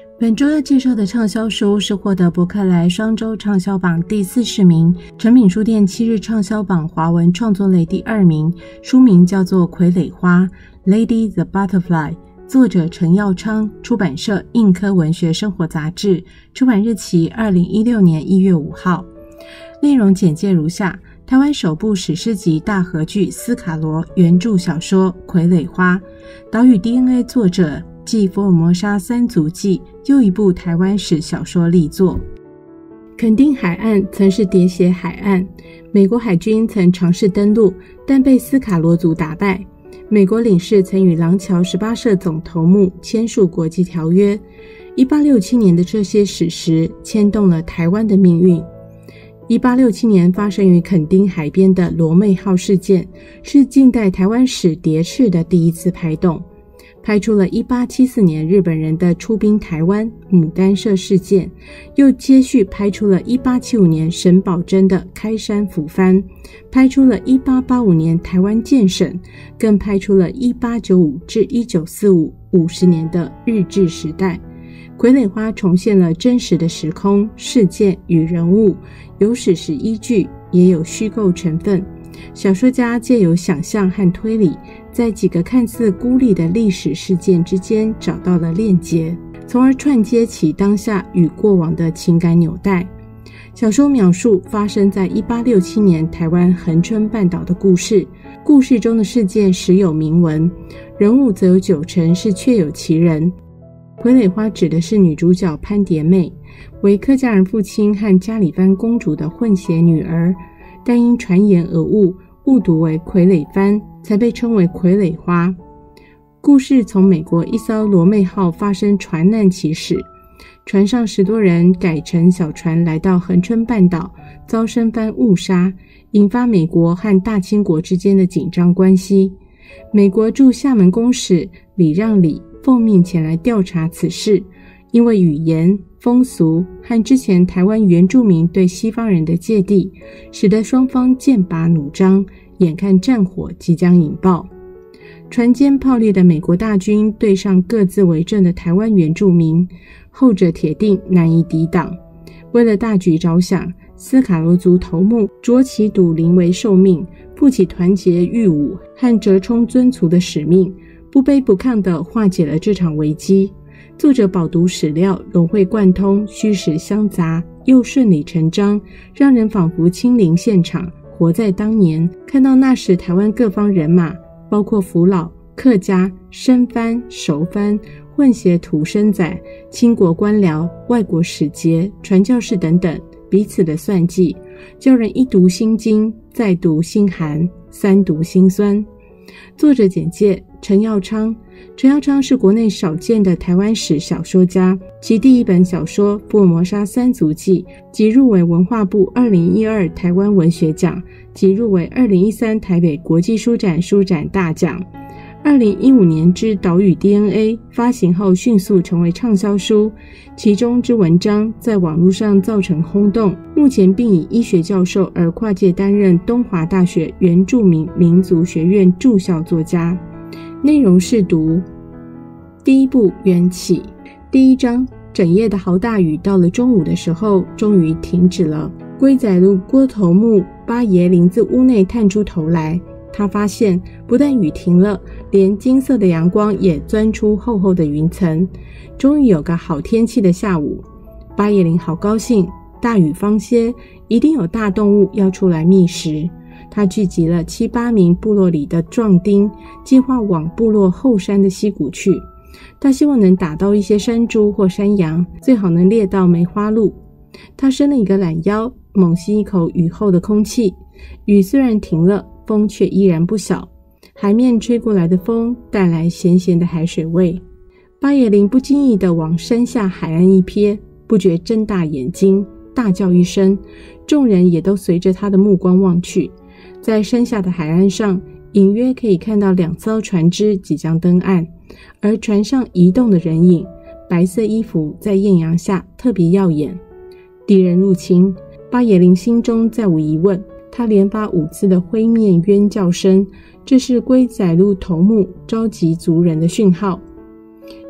本周要介绍的畅销书是获得博客来双周畅销榜第40名，诚品书店7日畅销榜华文创作类第2名，书名叫做《傀儡花》 Lady the Butterfly， 作者陈耀昌，出版社印科文学生活杂志，出版日期2016年1月5号。内容简介如下：台湾首部史诗级大河剧斯卡罗原著小说《傀儡花》，岛屿 DNA 作者继福尔摩沙三足迹又一部台湾史小说力作。垦丁海岸曾是喋血海岸，美国海军曾尝试登陆，但被斯卡罗族打败。美国领事曾与廊桥18社总头目签署国际条约。1867年的这些史实牵动了台湾的命运。1867年发生于垦丁海边的罗妹号事件，是近代台湾史谍赤的第一次拍动，拍出了1874年日本人的出兵台湾牡丹社事件，又接续拍出了1875年沈葆桢的开山抚番，拍出了1885年台湾建省，更拍出了1895至1945 50年的日治时代。傀儡花重现了真实的时空、事件与人物，有史实依据，也有虚构成分。小说家借由想象和推理，在几个看似孤立的历史事件之间找到了链接，从而串接起当下与过往的情感纽带。小说描述发生在1867年台湾恒春半岛的故事，故事中的事件时有明文，人物则有90%是确有其人。傀儡花指的是女主角潘蝶妹，为客家人父亲和嘉里番公主的混血女儿，但因传言而误读为傀儡番，才被称为傀儡花。故事从美国一艘罗妹号发生船难起始，船上10多人改乘小船来到恒春半岛，遭生番误杀，引发美国和大清国之间的紧张关系。美国驻厦门公使李让礼奉命前来调查此事，因为语言、风俗和之前台湾原住民对西方人的芥蒂，使得双方剑拔弩张，眼看战火即将引爆。船坚炮利的美国大军对上各自为政的台湾原住民，后者铁定难以抵挡。为了大局着想，斯卡罗族头目卓其笃临危受命，负起团结御侮和折冲尊族的使命，不卑不亢地化解了这场危机。作者饱读史料，融会贯通，虚实相杂，又顺理成章，让人仿佛亲临现场，活在当年，看到那时台湾各方人马，包括福佬、客家、生番、熟番、混血土生仔、清国官僚、外国使节、传教士等等，彼此的算计，叫人一读心惊，再读心寒，三读心酸。作者简介：陈耀昌。陈耀昌是国内少见的台湾史小说家，其第一本小说《福尔摩沙三足迹》即入围文化部2012台湾文学奖，即入围2013台北国际书展书展大奖。2015年之岛屿 DNA 发行后迅速成为畅销书，其中之文章在网络上造成轰动，目前并以医学教授而跨界担任东华大学原住民民族学院驻校作家。内容是读第一部缘起。第一章，整夜的豪大雨到了中午的时候终于停止了。龟仔路郭头目八爷林自屋内探出头来，他发现不但雨停了，连金色的阳光也钻出厚厚的云层。终于有个好天气的下午，八爷林好高兴，大雨方歇，一定有大动物要出来觅食。他聚集了7、8名部落里的壮丁，计划往部落后山的溪谷去。他希望能打到一些山猪或山羊，最好能猎到梅花鹿。他伸了一个懒腰，猛吸一口雨后的空气。雨虽然停了，风却依然不小。海面吹过来的风带来咸咸的海水味。八爷林不经意地往山下海岸一瞥，不觉睁大眼睛，大叫一声，众人也都随着他的目光望去。在山下的海岸上，隐约可以看到2艘船只即将登岸，而船上移动的人影，白色衣服在艳阳下特别耀眼。敌人入侵，八爷林心中再无疑问，他连发5次的灰面冤叫声，这是龟仔路头目召集族人的讯号。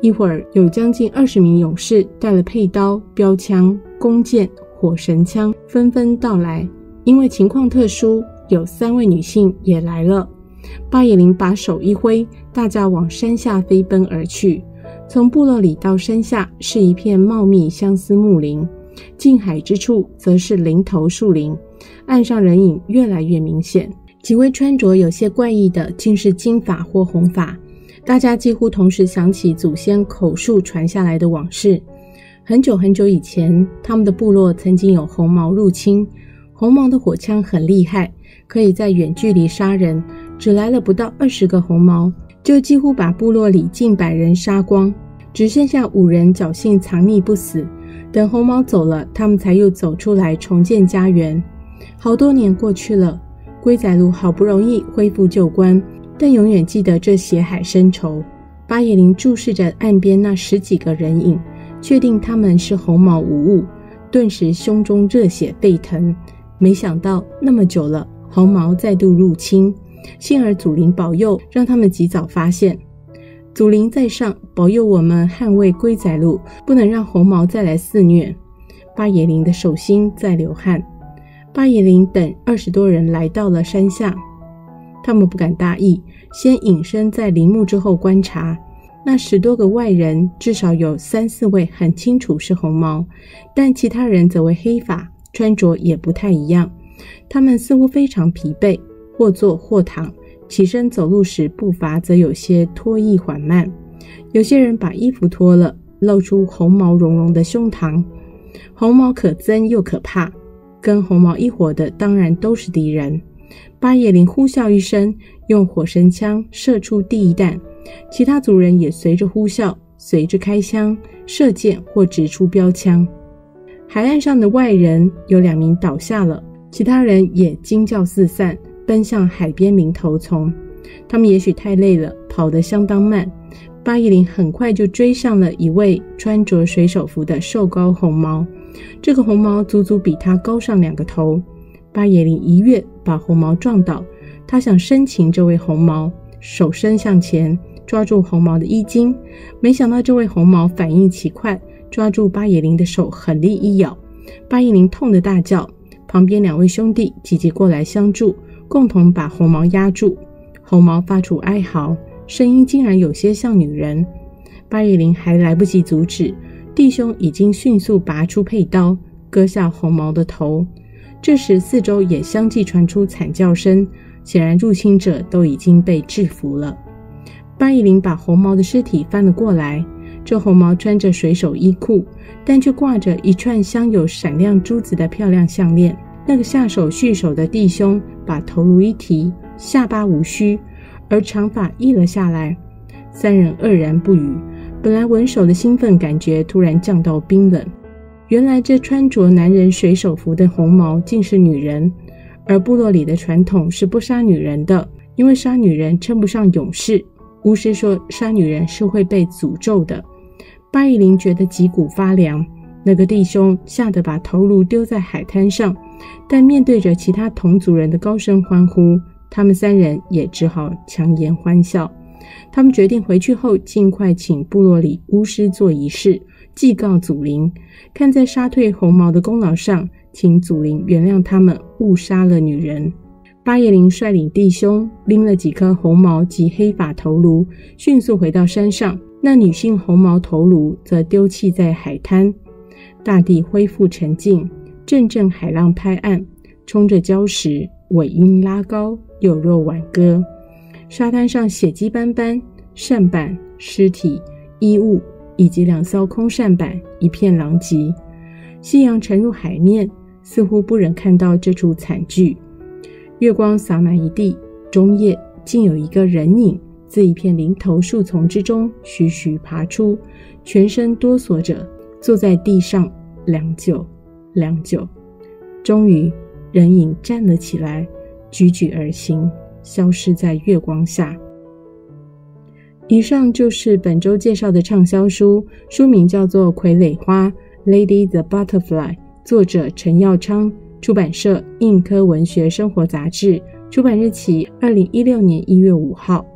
一会儿有将近20名勇士带了佩刀、标枪、弓箭、火神枪纷纷到来。因为情况特殊，有3位女性也来了。八野林把手一挥，大家往山下飞奔而去。从部落里到山下是一片茂密相思木林，近海之处则是林头树林，岸上人影越来越明显。几位穿着有些怪异的竟是金发或红发，大家几乎同时想起祖先口述传下来的往事。很久很久以前，他们的部落曾经有红毛入侵，红毛的火枪很厉害，可以在远距离杀人，只来了不到20个红毛，就几乎把部落里近100人杀光，只剩下5人侥幸藏匿不死。等红毛走了，他们才又走出来重建家园。好多年过去了，龟仔路好不容易恢复旧观，但永远记得这血海深仇。八野林注视着岸边那10几个人影，确定他们是红毛无误，顿时胸中热血沸腾。没想到那么久了，红毛再度入侵，幸而祖灵保佑，让他们及早发现。祖灵在上，保佑我们捍卫龟仔路，不能让红毛再来肆虐。八野林的手心在流汗。八野林等20多人来到了山下，他们不敢大意，先隐身在林木之后观察。那10多个外人，至少有3、4位很清楚是红毛，但其他人则为黑发，穿着也不太一样。他们似乎非常疲惫，或坐或躺，起身走路时步伐则有些拖逸缓慢。有些人把衣服脱了，露出红毛茸茸的胸膛。红毛可憎又可怕，跟红毛一伙的当然都是敌人。八野林呼啸一声，用火神枪射出第一弹，其他族人也随着呼啸，随着开枪、射箭或指出标枪。海岸上的外人有2名倒下了，其他人也惊叫四散，奔向海边林头丛。他们也许太累了，跑得相当慢。八野林很快就追上了一位穿着水手服的瘦高红毛，这个红毛足足比他高上2个头。八野林一跃把红毛撞倒，他想生擒这位红毛，手伸向前抓住红毛的衣襟，没想到这位红毛反应奇快，抓住八野林的手狠力一咬，八野林痛得大叫，旁边2位兄弟急急过来相助，共同把红毛压住。红毛发出哀嚎，声音竟然有些像女人。八野林还来不及阻止，弟兄已经迅速拔出佩刀，割下红毛的头。这时四周也相继传出惨叫声，显然入侵者都已经被制服了。八野林把红毛的尸体翻了过来，这红毛穿着水手衣裤，但却挂着一串镶有闪亮珠子的漂亮项链。那个下手蓄手的弟兄把头颅一提，下巴无须，而长发溢了下来。3人愕然不语，本来稳守的兴奋感觉突然降到冰冷。原来这穿着男人水手服的红毛竟是女人，而部落里的传统是不杀女人的，因为杀女人称不上勇士。巫师说杀女人是会被诅咒的。八野林觉得脊骨发凉，那个弟兄吓得把头颅丢在海滩上，但面对着其他同族人的高声欢呼，他们3人也只好强颜欢笑。他们决定回去后尽快请部落里巫师做仪式，祭告祖灵，看在杀退红毛的功劳上，请祖灵原谅他们误杀了女人。八野林率领弟兄拎了几颗红毛及黑发头颅，迅速回到山上，那女性红毛头颅则丢弃在海滩。大地恢复沉静，阵阵海浪拍岸，冲着礁石，尾音拉高，有若挽歌。沙滩上血迹斑斑，扇板、尸体、衣物以及2艘空扇板一片狼藉。夕阳沉入海面，似乎不忍看到这处惨剧。月光洒满一地，中夜竟有一个人影自一片林头树丛之中徐徐爬出，全身哆嗦着，坐在地上良久良久。终于人影站了起来，踽踽而行，消失在月光下。以上就是本周介绍的畅销书，书名叫做《傀儡花》 Lady the Butterfly， 作者陈耀昌，出版社印科文学生活杂志，出版日期2016年1月5号。